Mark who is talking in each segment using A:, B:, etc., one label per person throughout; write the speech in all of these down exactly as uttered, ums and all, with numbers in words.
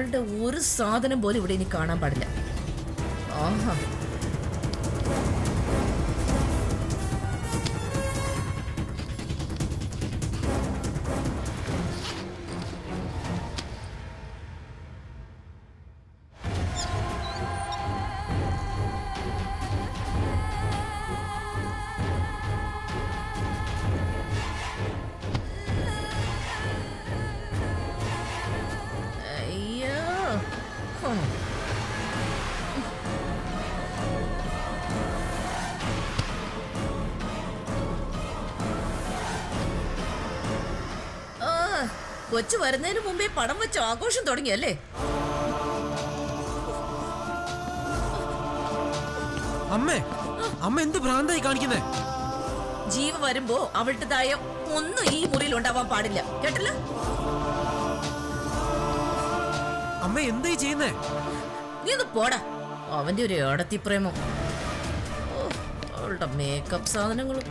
A: അവളുടെ ഒരു സാധനം പോലും ഇവിടെ ഇനി കാണാൻ പാടില്ല. ആഹാ, കൊച്ചു വരുന്നതിന് മുമ്പേ പടം വെച്ച് ആഘോഷം തുടങ്ങിയല്ലേ?
B: അമ്മേ, അമ്മ എന്ത് ഭ്രാന്തായി കാണിക്കുന്നേ?
A: ജീവ വരുമ്പോ അവളുടേതായ ഒന്നും ഈ മുറിയിൽ ഉണ്ടാവാൻ പാടില്ല, കേട്ടല്ലോ?
B: അമ്മ എന്തായി ചെയ്യുന്നേ?
A: നീ ഒന്ന് പോടാ. അവന്റെ ഒരു ഏടത്തി പ്രേമം, അവളുടെ മേക്കപ്പ് സാധനങ്ങളും.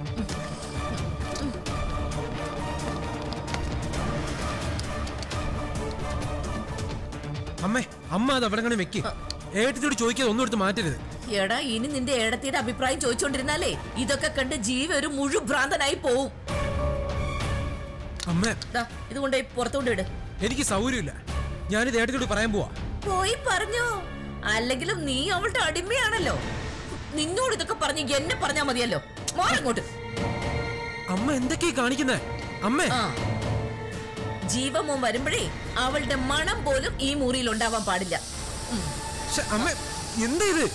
B: അമ്മേ, അമ്മ അത് അവിടെ അങ്ങനെ വെക്ക്. ഏട്ടത്തിയോട് ചോദിക്കാതെ ഒന്നും എടുത്ത് മാറ്റരുത്.
A: എടാ, ഇനി നിന്റെ ഏടത്തിയുടെ അഭിപ്രായം ചോദിച്ചോണ്ടിരുന്നാലേ ഇതൊക്കെ കണ്ട് ജീവ ഒരു മുഴുഭ്രാന്തനായി പോവും.
B: അമ്മേ,
A: ഇതുകൊണ്ട് പുറത്തോണ്ട് ഇട്.
B: എനിക്ക് സൗകര്യമില്ല. ഞാനിത് ഏട്ടത്തിയോട് പറയാൻ പോവാ.
A: പോയി പറഞ്ഞോ. അല്ലെങ്കിലും നീ അവളുടെ അടിമയാണല്ലോ. നിന്നോട് ഇതൊക്കെ പറഞ്ഞ് എന്നെ പറഞ്ഞാ മതിയല്ലോ. മോനങ്ങോട്ട്.
B: അമ്മ എന്തൊക്കെയാ കാണിക്കുന്നേ? അമ്മേ,
A: ജീവമോൻ വരുമ്പോഴേ അവളുടെ മണം പോലും ഈ മുറിയിൽ ഉണ്ടാവാൻ പാടില്ല.
B: അമ്മ എന്താ ഇത്?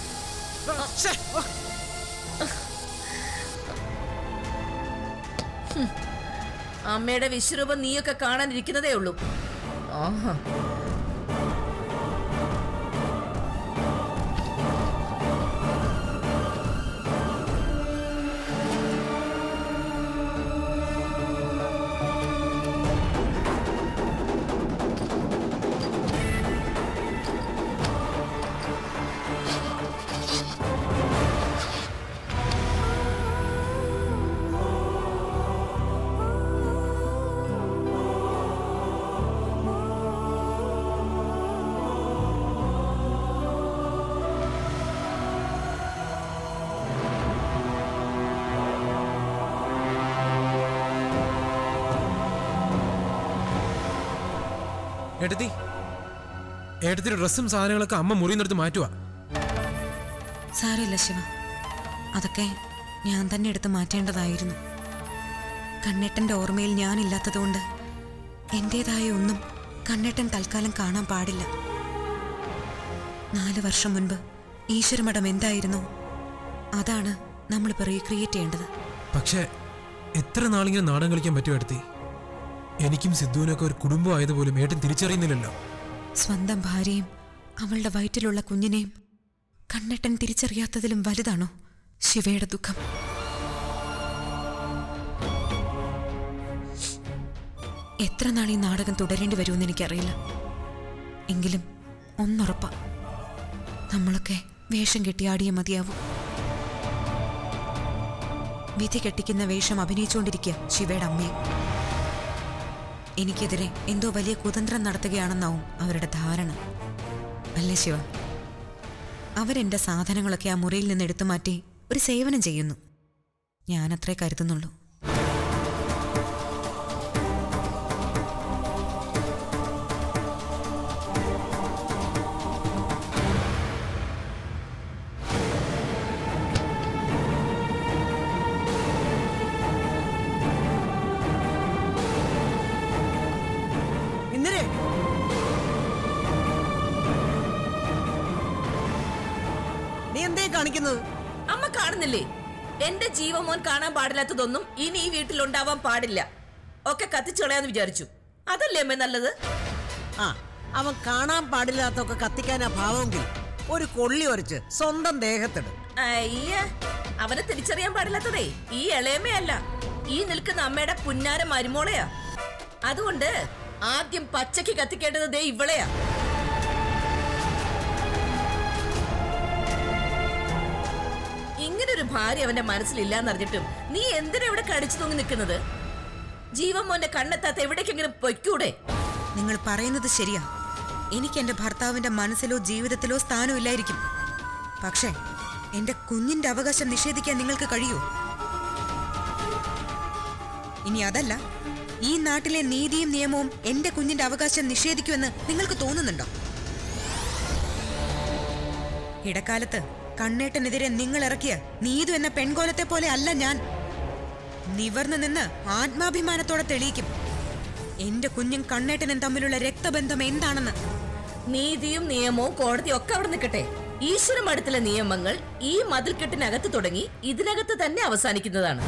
A: അമ്മയുടെ വിശ്വരൂപം നീയൊക്കെ കാണാനിരിക്കുന്നതേ ഉള്ളൂ. ആഹാ,
B: ഏട്ടത്തി, ഏട്ടത്തിന്റെ ഡ്രസ്സും സാധനങ്ങളൊക്കെ അമ്മ മുറിയെടുത്ത് മാറ്റുക.
C: സാരമില്ല ശിവ, അതൊക്കെ ഞാൻ തന്നെ എടുത്ത് മാറ്റേണ്ടതായിരുന്നു. കണ്ണേട്ടന്റെ ഓർമ്മയിൽ ഞാനില്ലാത്തതുകൊണ്ട് എന്റേതായ ഒന്നും കണ്ണേട്ടൻ തൽക്കാലം കാണാൻ പാടില്ല. നാല് വർഷം മുൻപ് ഈശ്വരമഠം എന്തായിരുന്നോ അതാണ് നമ്മളിപ്പോൾ റീക്രിയേറ്റ് ചെയ്യേണ്ടത്.
B: പക്ഷേ എത്ര നാളിങ്ങനെ നാടകം കളിക്കാൻ പറ്റുമോ ഏട്ടത്തി? എനിക്കും സിദ്ധുവിനൊക്കെ ഒരു കുടുംബം ആയതുപോലും ഏട്ടൻ തിരിച്ചറിയുന്നില്ലല്ലോ.
C: സ്വന്തം ഭാര്യയും അവളുടെ വയറ്റിലുള്ള കുഞ്ഞിനെയും കണ്ണേട്ടൻ തിരിച്ചറിയാത്തതിലും വലുതാണോ ശിവയുടെ ദുഃഖം? എത്ര നാൾ ഈ നാടകം തുടരേണ്ടി വരുമെന്ന് എനിക്കറിയില്ല. എങ്കിലും ഒന്നുറപ്പാ, നമ്മളൊക്കെ വേഷം കെട്ടിയാടിയേ മതിയാവൂ. വിധി കെട്ടിക്കുന്ന വേഷം അഭിനയിച്ചുകൊണ്ടിരിക്കുക ശിവയുടെ അമ്മയും. എനിക്കെതിരെ എന്തോ വലിയ കുതന്ത്രം നടത്തുകയാണെന്നാവും അവരുടെ ധാരണ. അല്ലേ ശിവ? അവരെന്റെ സാധനങ്ങളൊക്കെ ആ മുറിയിൽ നിന്ന് എടുത്തു മാറ്റി ഒരു സേവനം ചെയ്യുന്നു. ഞാനത്രേ കരുതുന്നുള്ളൂ.
A: അമ്മ കാണുന്നില്ലേ? എന്റെ ജീവമോൻ കാണാൻ പാടില്ലാത്തതൊന്നും ഇനി ഈ വീട്ടിൽ ഉണ്ടാവാൻ പാടില്ല. ഒക്കെ കത്തിച്ചു കളയാന്ന് വിചാരിച്ചു. അതല്ലേ അമ്മ നല്ലത്?
D: ആ, അവൻ കാണാൻ പാടില്ലാത്തൊക്കെ കത്തിക്കാനാ ഭാവമെങ്കിൽ ഒരു കൊള്ളി ഒരച്ച് സ്വന്തം ദേഹത്തിടും.
A: അയ്യ, അവനെ തിരിച്ചറിയാൻ പാടില്ലാത്തതേ ഈ ഇളയമ്മയല്ല, ഈ നിൽക്കുന്ന അമ്മയുടെ പുന്നാര മരുമോളയാ. അതുകൊണ്ട് ആദ്യം പച്ചക്ക് കത്തിക്കേണ്ടത് ദേ ഇവളെയാ. ഇങ്ങനൊരു ഭാര്യ അവന്റെ മനസ്സിലില്ലാന്നറിഞ്ഞിട്ടും നീ എന്തിനാ ഇവിടെ കടിച്ചു തൂങ്ങി നിൽക്കുന്നത്? ജീവൻ മോന്റെ കണ്ണെത്താത്ത എവിടേക്കെങ്കിലും പൊയ്ക്കൂടെ?
C: നിങ്ങൾ പറയുന്നത് ശരിയാ. എനിക്ക് എന്റെ ഭർത്താവിന്റെ മനസ്സിലോ ജീവിതത്തിലോ സ്ഥാനമില്ലായിരിക്കും. പക്ഷേ എന്റെ കുഞ്ഞിന്റെ അവകാശം നിഷേധിക്കാൻ നിങ്ങൾക്ക് കഴിയൂ? ഇനി അതല്ല, ഈ നാട്ടിലെ നീതിയും നിയമവും എന്റെ കുഞ്ഞിന്റെ അവകാശം നിഷേധിക്കുമെന്ന് നിങ്ങൾക്ക് തോന്നുന്നുണ്ടോ? ഇടക്കാലത്ത് കണ്ണേട്ടനെതിരെ നിങ്ങൾ ഇറക്കിയ നീതു എന്ന പെൺകോലത്തെ പോലെ അല്ല ഞാൻ. നിവർന്നു നിന്ന് ആത്മാഭിമാനത്തോടെ തെളിയിക്കും എന്റെ കുഞ്ഞും കണ്ണേട്ടനും തമ്മിലുള്ള രക്തബന്ധം എന്താണെന്ന്.
A: നീതിയും നിയമവും കോടതിയും ഒക്കെ അവിടെ നിൽക്കട്ടെ. ഈശ്വര മഠത്തിലെ നിയമങ്ങൾ ഈ മതിൽക്കെട്ടിനകത്ത് തുടങ്ങി ഇതിനകത്ത് തന്നെ അവസാനിക്കുന്നതാണ്.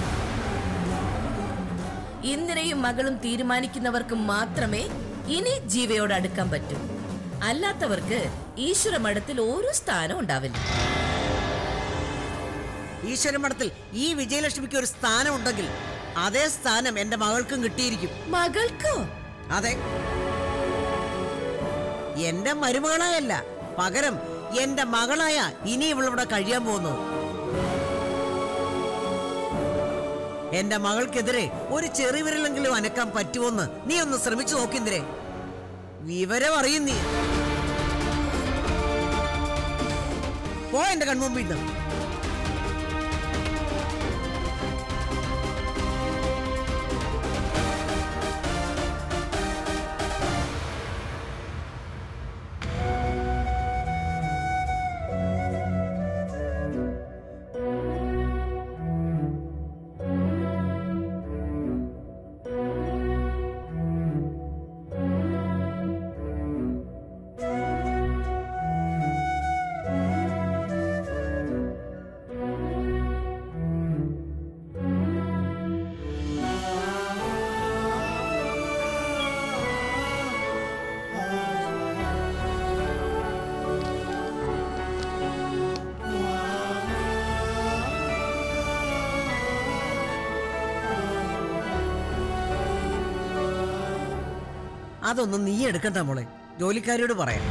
A: ഇന്ദിരയും മകളും തീരുമാനിക്കുന്നവർക്ക് മാത്രമേ ഇനി ജീവയോട് അടുക്കാൻ പറ്റൂ. അല്ലാത്തവർക്ക് ഈശ്വര മഠത്തിൽ ഒരു സ്ഥാനം ഉണ്ടാവില്ല.
D: ഈശ്വര മഠത്തിൽ ഈ വിജയലക്ഷ്മിക്ക് ഒരു സ്ഥാനം ഉണ്ടെങ്കിൽ അതേ സ്ഥാനം എന്റെ മകൾക്കും കിട്ടിയിരിക്കും.
A: മകൾക്കോ?
D: അതെ, എന്റെ മരുമകളായല്ല, പകരം എന്റെ മകളായ ഇനി ഇവളിവിടെ കഴിയാൻ പോകുന്നു. എന്റെ മകൾക്കെതിരെ ഒരു ചെറിവിരലെങ്കിലും അനക്കാൻ പറ്റുമോന്ന് നീ ഒന്ന് ശ്രമിച്ചു നോക്കിന്തിരെ. വിവരം അറിയും നീ. പോ എന്റെ കൺമുമ്പിൽ നിന്ന്. അതൊന്നും നീ എടുക്കണ്ട മോളെ, ജോലിക്കാരിയോട് പറയാം.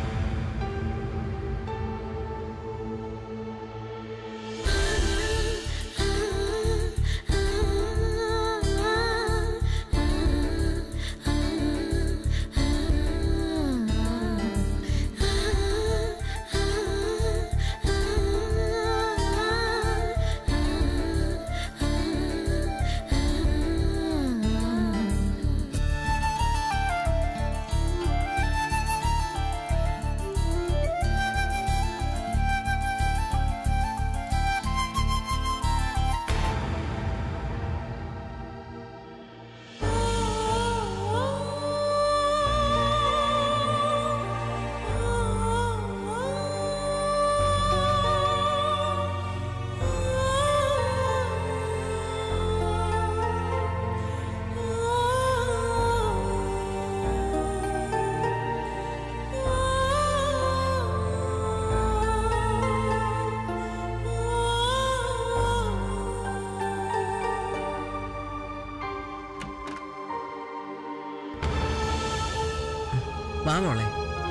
D: വാ മോളെ.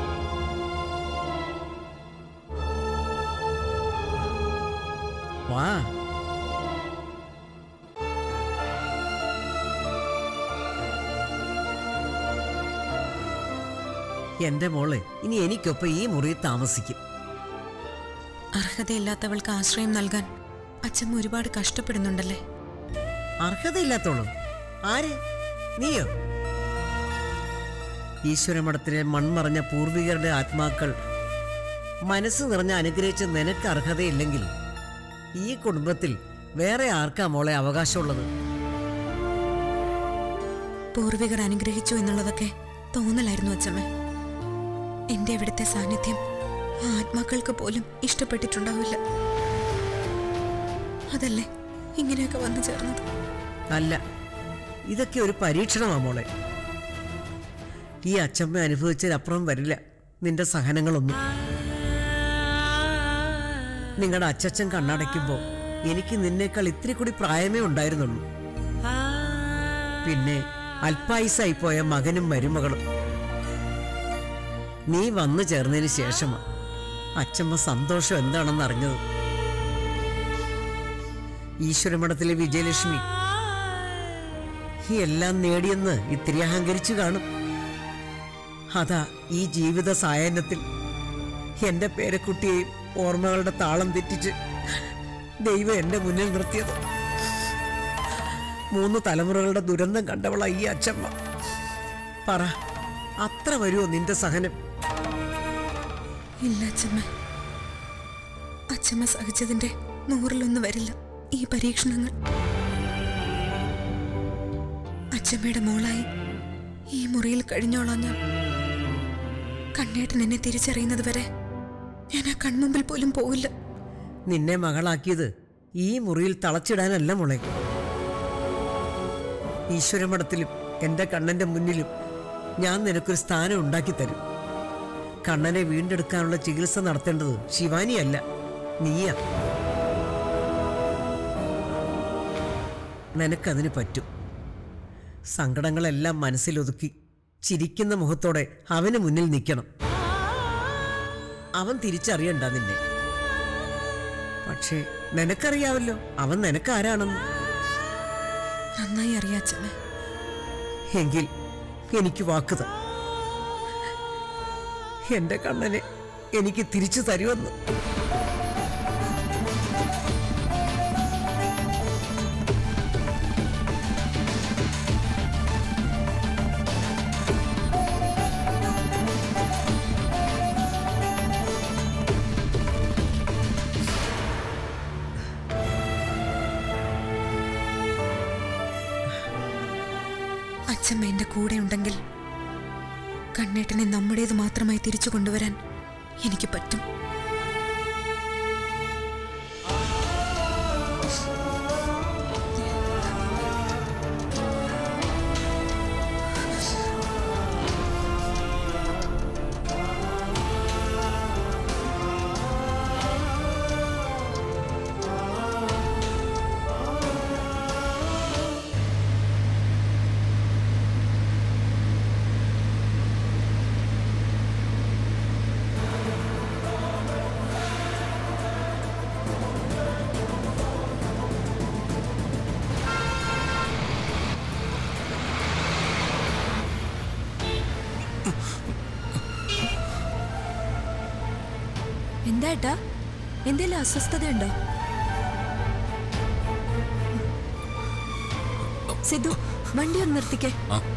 D: വാ. എന്റെ മോളെ ഇനി എനിക്കൊപ്പം ഈ മുറിയിൽ താമസിക്കും.
C: അർഹതയില്ലാത്തവൾക്ക് ആശ്രയം നൽകാൻ അച്ഛമ്മ ഒരുപാട് കഷ്ടപ്പെടുന്നുണ്ടല്ലേ?
D: അർഹതയില്ലാത്തോളും ആര്? നീയോ? ഈശ്വരമഠത്തിലെ മൺമറഞ്ഞ പൂർവികരുടെ ആത്മാക്കൾ മനസ്സ് നിറഞ്ഞ അനുഗ്രഹിച്ച് നിനക്ക് അർഹതയില്ലെങ്കിൽ ഈ കുടുംബത്തിൽ വേറെ ആർക്കാ മോളെ അവകാശമുള്ളത്?
C: പൂർവികർ അനുഗ്രഹിച്ചു എന്നുള്ളതൊക്കെ തോന്നലായിരുന്നു അച്ഛമ്മ. എന്റെ ഇവിടുത്തെ സാന്നിധ്യം ആ ആത്മാക്കൾക്ക് പോലും ഇഷ്ടപ്പെട്ടിട്ടുണ്ടാവില്ല. അതല്ലേ ഇങ്ങനെയൊക്കെ വന്നു ചേർന്നത്?
D: അല്ല, ഇതൊക്കെ ഒരു പരീക്ഷണമാ മോളെ. ഈ അച്ഛമ്മ അനുഭവിച്ചതിനപ്പുറം വരില്ല നിന്റെ സഹനങ്ങളൊന്നും. നിങ്ങളുടെ അച്ചച്ചൻ കണ്ണടയ്ക്കുമ്പോ എനിക്ക് നിന്നേക്കാൾ ഇത്തിരി കൂടി പ്രായമേ ഉണ്ടായിരുന്നുള്ളൂ. പിന്നെ അല്പായുസായി പോയ മകനും മരുമകളും. നീ വന്നു ചേർന്നതിന് ശേഷമാ അച്ഛമ്മ സന്തോഷം എന്താണെന്ന് അറിഞ്ഞത്. ഈശ്വരമഠത്തിലെ വിജയലക്ഷ്മി എല്ലാം നേടിയെന്ന് ഇത്തിരി അഹങ്കരിച്ചു കാണും. അതാ ഈ ജീവിത സായാഹ്നത്തിൽ എന്റെ പേരക്കുട്ടിയെയും ഓർമ്മകളുടെ താളം തെറ്റിച്ച് ദൈവം എന്റെ മുന്നിൽ നിർത്തിയത്. മൂന്ന് തലമുറകളുടെ ദുരന്തം കണ്ടവളാ ഈ അച്ഛമ്മ. പറ, അത്ര വരുമോ നിന്റെ സഹനം?
C: ഇല്ല അച്ഛമ്മ, അച്ഛമ്മ സഹിച്ചതിന്റെ നൂറിലൊന്നും വരില്ല ഈ പരീക്ഷണങ്ങൾ. അച്ഛമ്മയുടെ മോളായി ഈ മുറിയിൽ കഴിഞ്ഞോളാം ഞാൻ. കണ്ണേട്ടൻ എന്നെ തിരിച്ചറിയുന്നത് വരെ ഞാൻ ആ കൺമുമ്പിൽ പോലും പോവില്ല.
D: നിന്നെ മകളാക്കിയത് ഈ മുറിയിൽ തളച്ചിടാനല്ല മോളെ. ഈശ്വരമഠത്തിലും എന്റെ കണ്ണന്റെ മുന്നിലും ഞാൻ നിനക്കൊരു സ്ഥാനം ഉണ്ടാക്കി തരും. കണ്ണനെ വീണ്ടെടുക്കാനുള്ള ചികിത്സ നടത്തേണ്ടത് ശിവാനിയല്ല, നീയാ. നിനക്കതിന് പറ്റും. സങ്കടങ്ങളെല്ലാം മനസ്സിലൊതുക്കി ചിരിക്കുന്ന മുഖത്തോടെ അവന് മുന്നിൽ നിൽക്കണം. അവൻ തിരിച്ചറിയണ്ട നിന്നെ. പക്ഷേ നിനക്കറിയാവല്ലോ അവൻ നിനക്കാരാണെന്ന്.
C: നന്നായി അറിയാം അച്ഛമ്മ.
D: എങ്കിൽ എനിക്ക് വാക്കുത, എന്റെ കണ്ണനെ എനിക്ക് തിരിച്ചു തരുമെന്ന്.
C: അച്ഛമ്മ എന്റെ കൂടെ ഉണ്ടെങ്കിൽ കണ്ണേട്ടനെ നമ്മുടേത് മാത്രമായി തിരിച്ചു കൊണ്ടുവരാൻ എനിക്ക് പറ്റും.
A: എന്താ എന്തെങ്കിലും അസ്വസ്ഥതയുണ്ടോ? സിദ്ധു, വണ്ടി ഒന്ന് നിർത്തിക്കേ.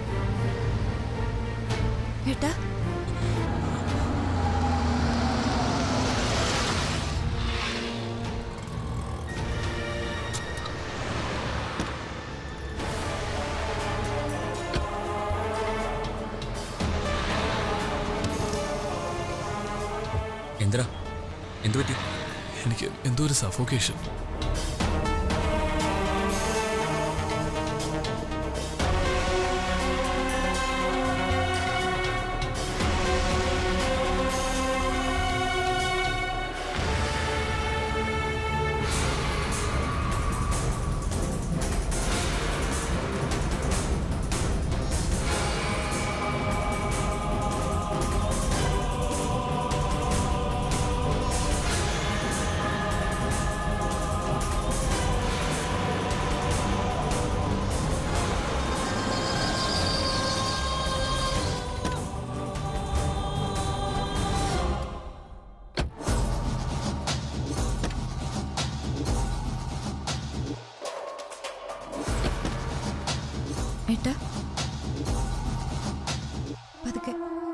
A: ഏട്ടാ,
E: എന്താ എന്തു പറ്റി?
B: എനിക്ക് എന്തോ ഒരു സഫോക്കേഷൻ.
A: ഏട്ടാ, പതുക്കെ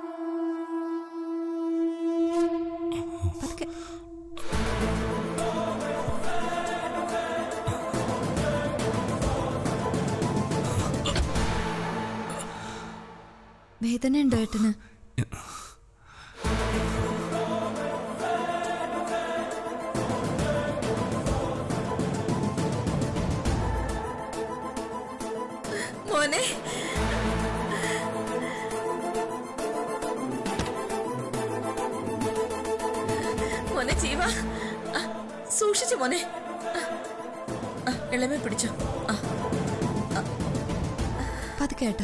A: പതുക്കെ. വേദന ഉണ്ടോ ഏട്ടന്? മോനെ, മോനെ ജീവ, സൂക്ഷിച്ചു മോനെ. ഇളമ പിടിച്ചോ. പതുക്കെ ഏട്ടാ.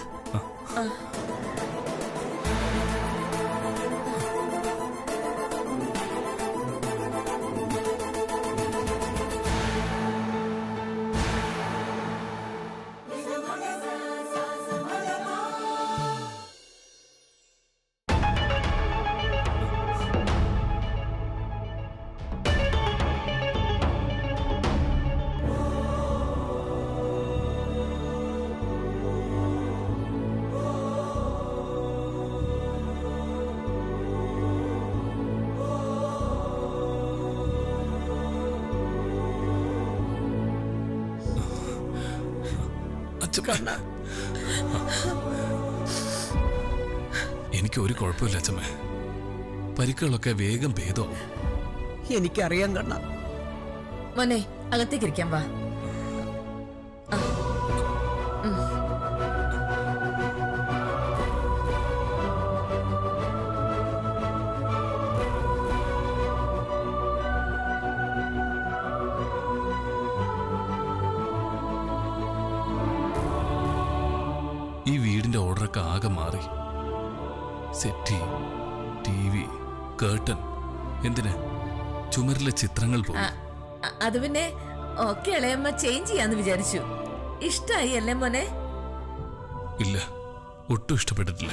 D: കണ്ണ.
F: എനിക്ക് ഒരു കുഴപ്പമില്ല അച്ഛമ്മേ. പരിക്കുകളൊക്കെ വേഗം ഭേദമാവും.
D: എനിക്കറിയാം കണ്ണ.
A: മോനെ അകത്തേക്ക് ഇരിക്കാൻ വാ.
F: ഈ വീടിന്റെ ഓർഡറൊക്കെ ആകെ മാറി. സെറ്റി, ടി വി, കേർട്ടൻ, എന്തിന് ചുമരിലെ ചിത്രങ്ങൾ പോലും.
A: അത് പിന്നെ ഒക്കെ ഇളയമ്മ ചേഞ്ച് ചെയ്യാന്ന് വിചാരിച്ചു. ഇഷ്ടായി അല്ലേ മോനെ?
F: ഇല്ല, ഒട്ടും ഇഷ്ടപ്പെട്ടിട്ടില്ല.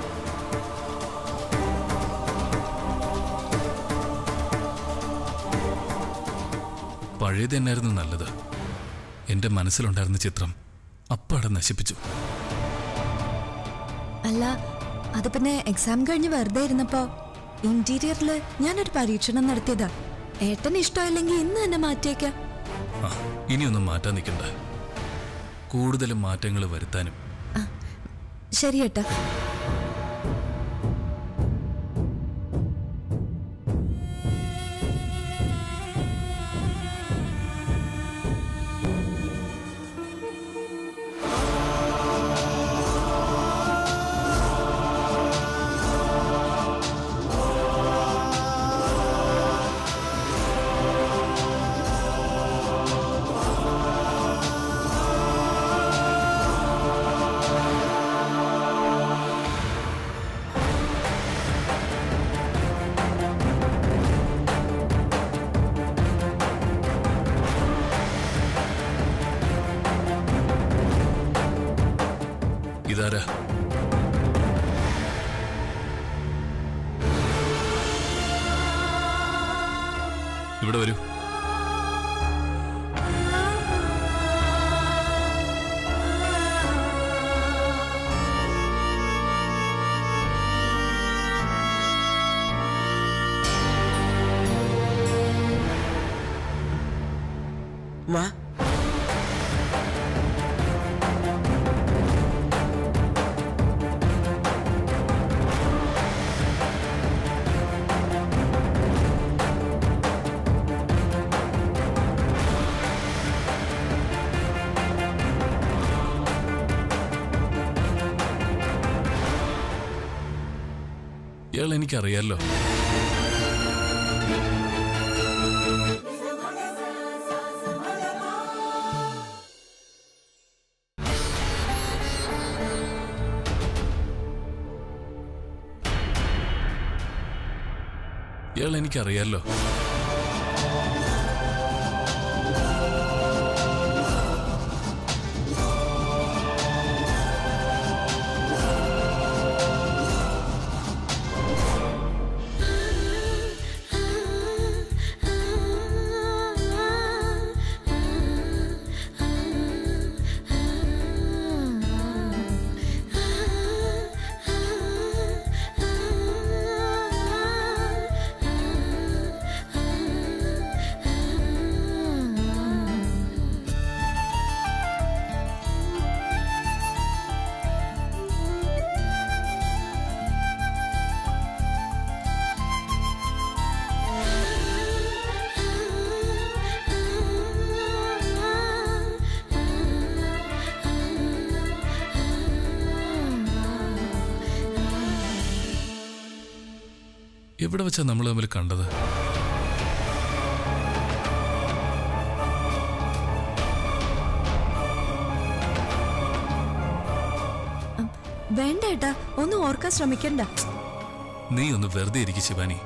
F: പഴയത് തന്നെയായിരുന്നു നല്ലത്. എന്റെ മനസ്സിലുണ്ടായിരുന്ന ചിത്രം അപ്പാടെ നശിപ്പിച്ചു.
G: അല്ല, അത് പിന്നെ എക്സാം കഴിഞ്ഞ് വെറുതെ ഇരുന്നപ്പോ ഇന്റീരിയറില് ഞാനൊരു പരീക്ഷണം നടത്തിയതാ. ഏട്ടന് ഇഷ്ടമില്ലെങ്കിൽ ഇന്ന് തന്നെ മാറ്റിയേക്കാം.
F: ആ, ഇനിയൊന്നും മാറ്റാൻ നിൽക്കണ്ട. കൂടുതലും മാറ്റങ്ങൾ വരുത്താനും.
G: ശരി ഏട്ടാ.
F: ഇതാരാ? ഇവിടെ വരൂ.
D: വാ.
F: ഇയാൾ എനിക്കറിയാലോ. ഇയാൾ എനിക്കറിയാലോ. എവിടെ വെച്ചാ നമ്മൾ തമ്മിൽ കണ്ടത്?
G: വേണ്ട ഏട്ടാ, ഒന്നും ഓർക്കാൻ ശ്രമിക്കണ്ട.
F: നീ ഒന്ന് വെറുതെ ഇരിക്കും ശിവാനി.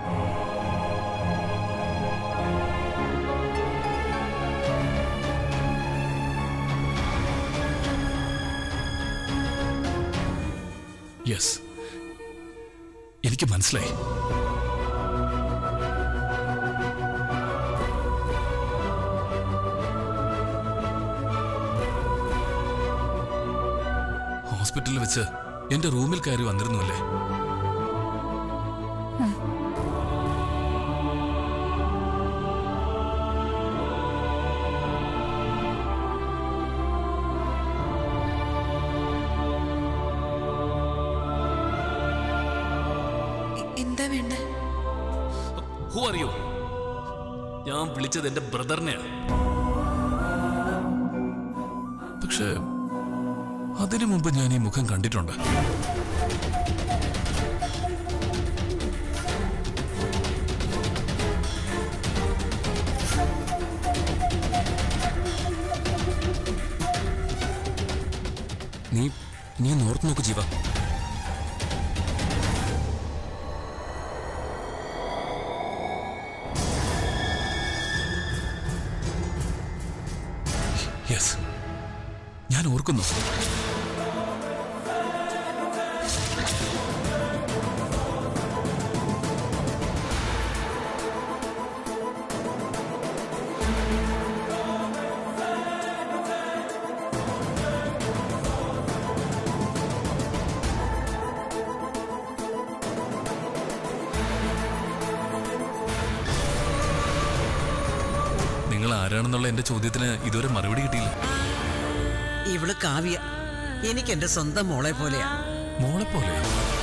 F: യെസ്, എനിക്ക് മനസ്സിലായി. ഹോസ്പിറ്റലിൽ വെച്ച് എന്റെ റൂമിൽ കയറി വന്നിരുന്നു അല്ലേ?
C: എന്താ വേണ്ടേ?
F: Who are you? ഞാൻ വിളിച്ചത് എന്റെ ബ്രദറിനെയാണ്. പക്ഷേ അതിനു മുമ്പ് ഞാൻ ഈ മുഖം കണ്ടിട്ടുണ്ട്.
E: നീ നീ ഒന്ന് ഓർത്ത് നോക്ക് ജീവ.
F: യെസ്, ഞാൻ ഓർക്കുന്നു. നിങ്ങൾ ആരാണെന്നുള്ള എന്റെ ചോദ്യത്തിന് ഇതുവരെ മറുപടി കിട്ടിയില്ല.
D: ഇവള് കാവ്യ എനിക്ക് എന്റെ സ്വന്തം മോളെ പോലെയാ.
F: മോളെ പോലെയാ?